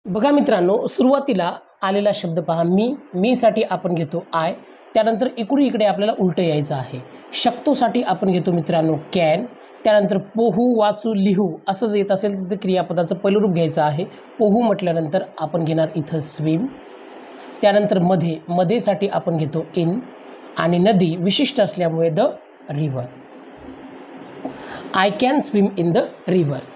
बघा मित्रांनो, सुरुवातीला आलेला शब्द पहा, मी साठी आपण घेतो आय, त्यानंतर इकडे आपल्याला उलटं यायचं आहे. शकतोसाठी आपण घेतो मित्रांनो कॅन, त्यानंतर पोहू, वाचू, लिहू असं जर येत असेल तर क्रियापदाचं पहिलं रूप घ्यायचं आहे. पोहू म्हटल्यानंतर आपण घेणार इथं स्विम. त्यानंतर मध्येसाठी आपण घेतो इन, आणि नदी विशिष्ट असल्यामुळे the river. I can swim in the river.